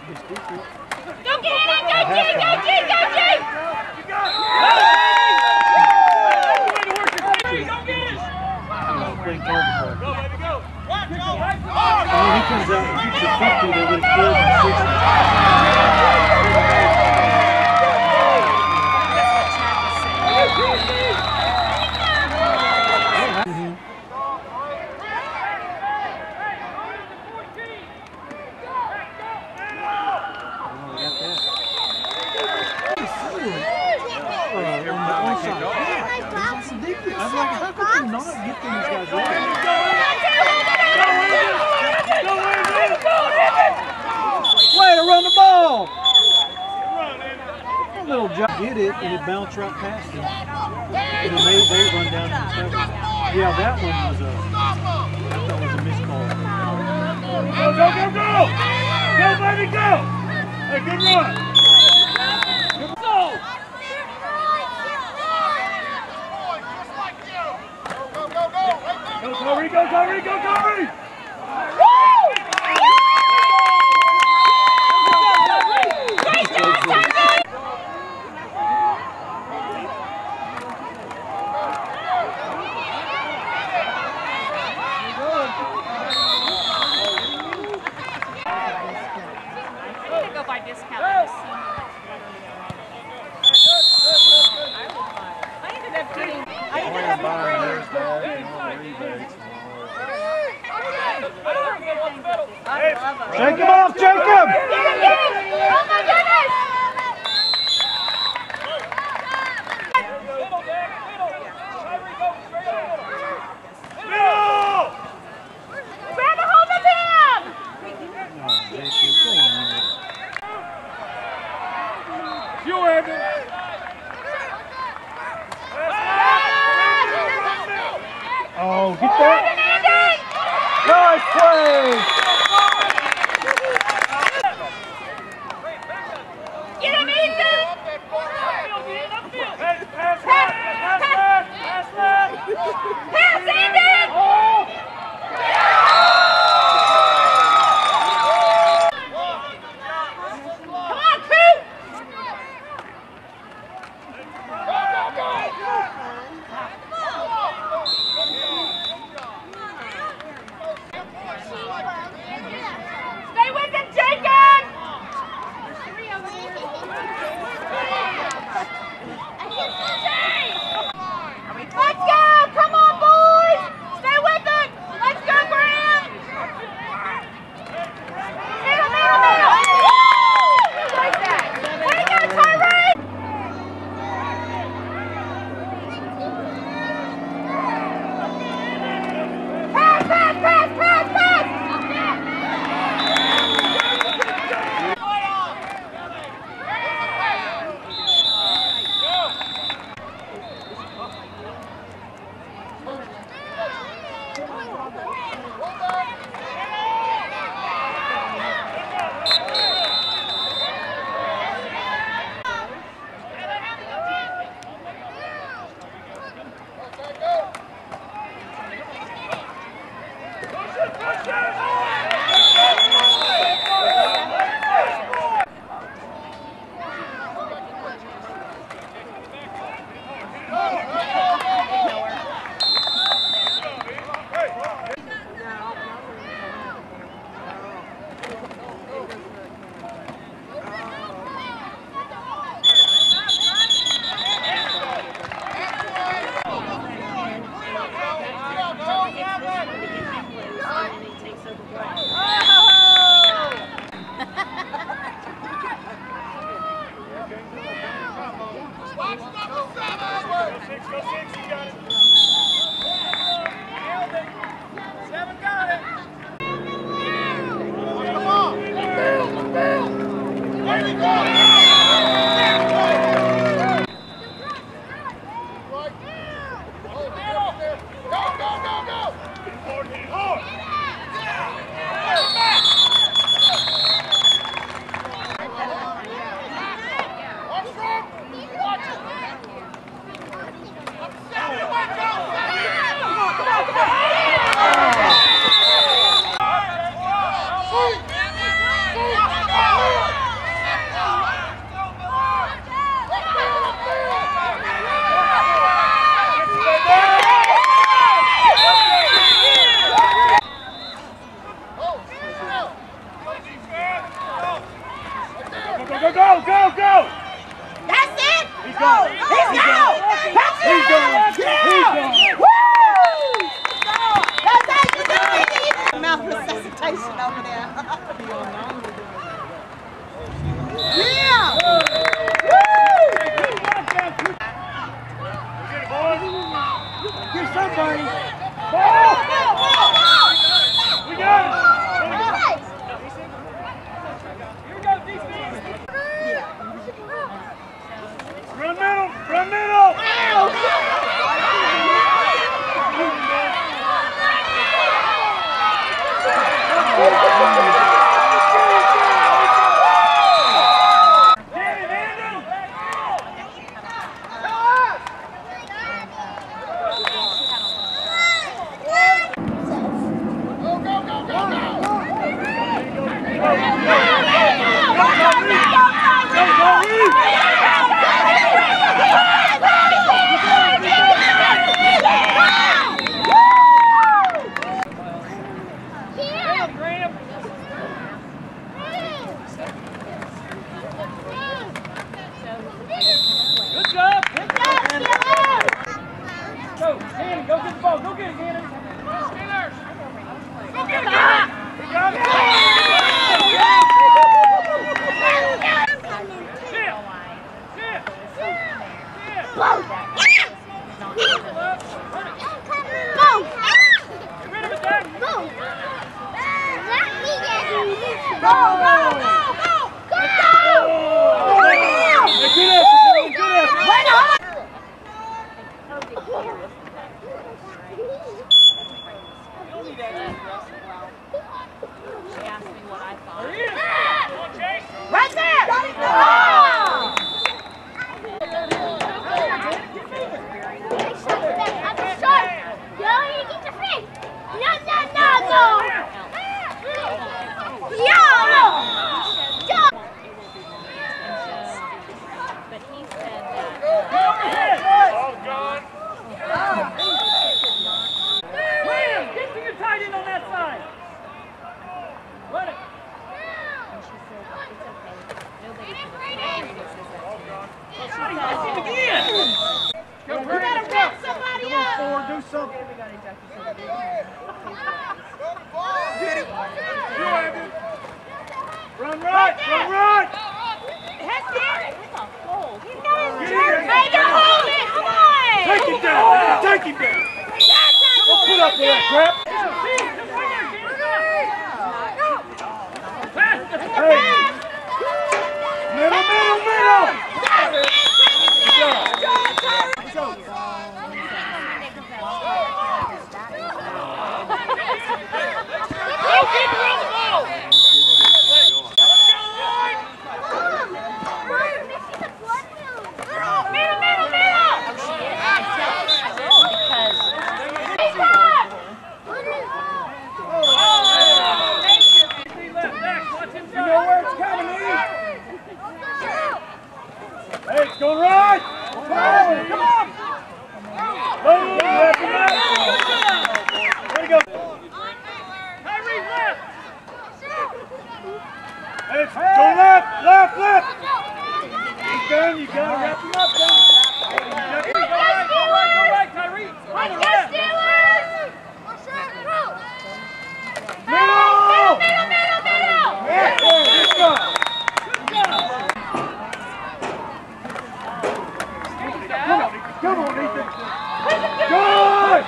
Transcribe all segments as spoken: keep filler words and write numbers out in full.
Go get it! Go G! Go G! Go G! You got it! Playing target Go, baby, go! Watch, go! And when he comes out and keeps it fifty, they would have killed him I was like, how could they not get these guys right? Way to run the ball! A little jump, get it, and it bounced right past him. And then they, they run down and cover. Yeah, that one was a, that was a missed call. Go, go, go, go! Go, baby, go! Hey, good run! Go! Go, Corey, go, Corey, go, Corey! Woo! Great job, Tommy! I'm going to go by discount. I ended up getting... I ended up getting... Shake him off, Jacob! Get him, get him! Oh my goodness! Middle, Jack, middle! Kyrie, go straight over! Middle! Grab a hold of him! You, Evan! Oh, get that! Nice play! Get him, Ethan! Pass, pass, pass, pass, pass, pass, Ethan! Come on, Crew! Stay with him, Jacob! Let's go! Come on, boys! Stay with it! Let's go, Graham! Middle, middle, middle! Woo! I like that! Way to go, Tyree! Pass, pass, pass, pass, pass! Watch it! go, go! That's it! He's gone! He's gone! That's it! He's gone! Yeah! He's gone! Woo! That's it! You don't need to eat mouth resuscitation over there. Yeah! Woo! Get somebody! Ball! We got it! Run middle! Run middle! Go get the ball. Go get it, Danny. Steelers. Go get it, Danny. We got it. Sit. Sit. Sit. Boom. Boom. Get rid of it, Dad. Boom. Let me get it. Go, go, go, go, go. Hey, good effort, good effort. Wait on. She asked me what I thought. Right there! Oh! But he said that. Ball's gone. William, get to your tight end on that side. Run it. And she said, it's okay. Nobody can Again. Go, You gotta wrap somebody Come on, up! forward, do something. Get it. Run right. Run right. That's it! Get Hey, you hold it! Come on! Take it down. Take it down. Don't put up with that crap. Hey. Middle, middle, middle. Hey, it's going right! Come on! Come on! Boom! Left and right! Way to go! Tyree, left! Hey, it's go left! Left! Left! He's done. You gotta wrap him up, son. Go right! Go right! Go right, Tyree! On the left! Middle! Middle, middle, middle! Yeah, good job! Come on, come on, Ethan. Good!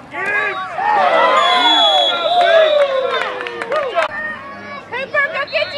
Cooper, go get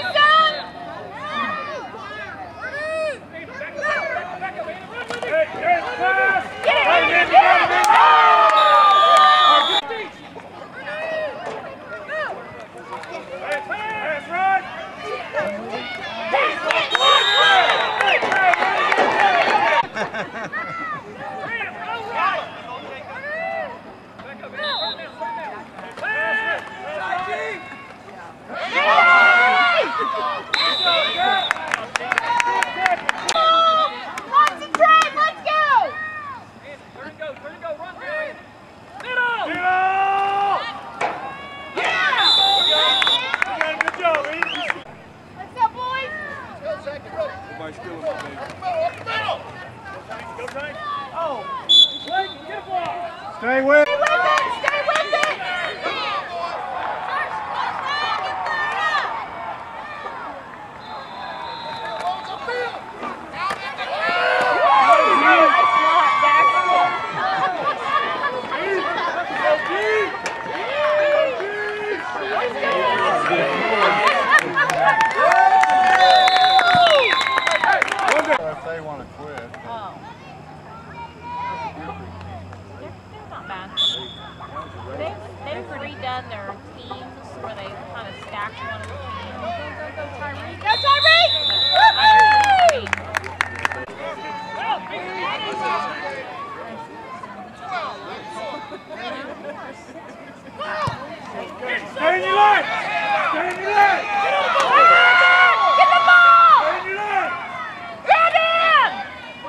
Stay with Stay with it! Stay with it! if they want to quit. Oh. They're, they're not bad. They've, they've redone their teams where they kind of stacked one of the teams. Go, go, go, Tyreek. Go, Tyreek! Stay in your line! Stay in your line! Get the ball! Stay in your line! Grab him!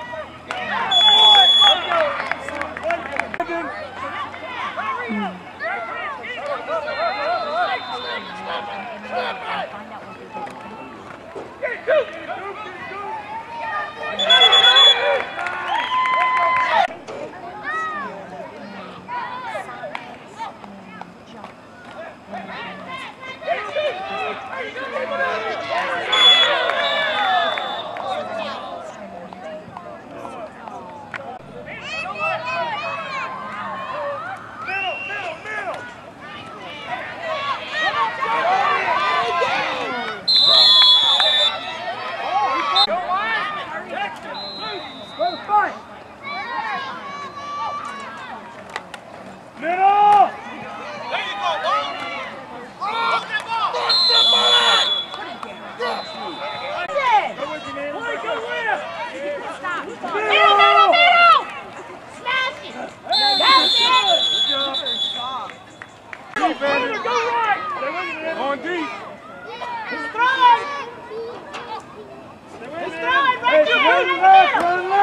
On deep. He's throwing! He's throwing! Right Hey, there! run left, run left.